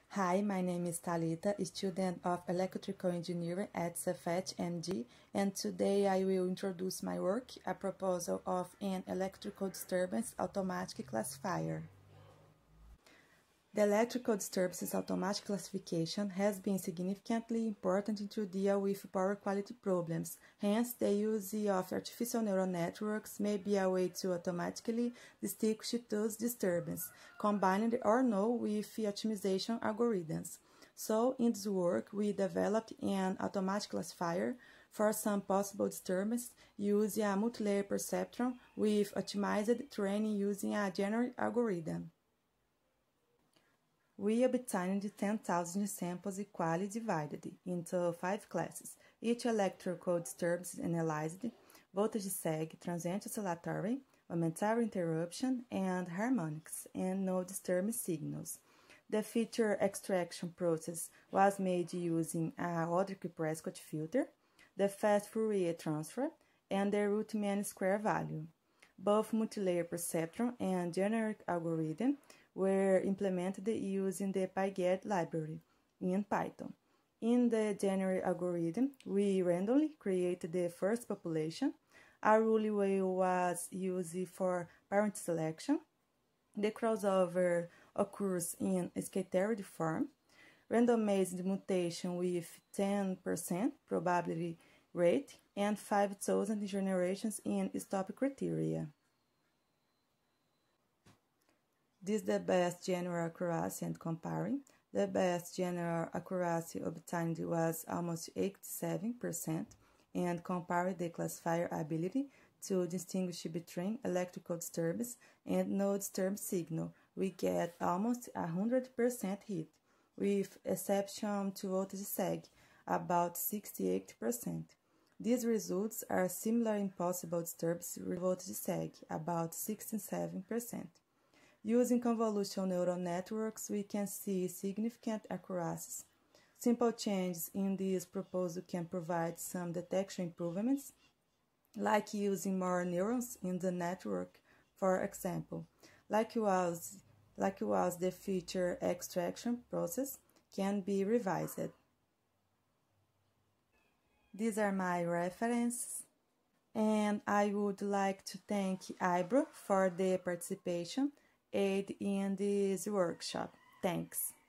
Hi, my name is Thalita, a student of Electrical Engineering at Cefet MG, and today I will introduce my work, a proposal of an electrical disturbance automatic classifier. The electrical disturbances automatic classification has been significantly important to deal with power quality problems. Hence, the use of artificial neural networks may be a way to automatically distinguish those disturbances, combined or not with optimization algorithms. So, in this work, we developed an automatic classifier for some possible disturbances using a multilayer perceptron with optimized training using a generic algorithm. We obtained 10,000 samples equally divided into 5 classes. Each electrical disturbance analyzed: voltage sag, transient oscillatory, momentary interruption, and harmonics, and no disturbance signals. The feature extraction process was made using a Odrich-Prescott filter, the fast Fourier transform, and the root mean square value. Both multilayer perceptron and generic algorithm were implemented using the PyGet library in Python. In the generic algorithm, we randomly created the first population. A rule wheel was used for parent selection. The crossover occurs in scattering form. Randomized mutation with 10% probability rate and 5,000 generations in stop criteria. This is the best general accuracy and comparing. The best general accuracy obtained was almost 87%, and comparing the classifier ability to distinguish between electrical disturbance and no disturbance signal, we get almost 100% hit, with exception to voltage sag, about 68%. These results are similar in possible disturbance with voltage sag, about 67%. Using convolutional neural networks, we can see significant accuracies. Simple changes in this proposal can provide some detection improvements, like using more neurons in the network, for example. Likewise, the feature extraction process can be revised. These are my references, and I would like to thank IBRO for the participation aid in this workshop. Thanks.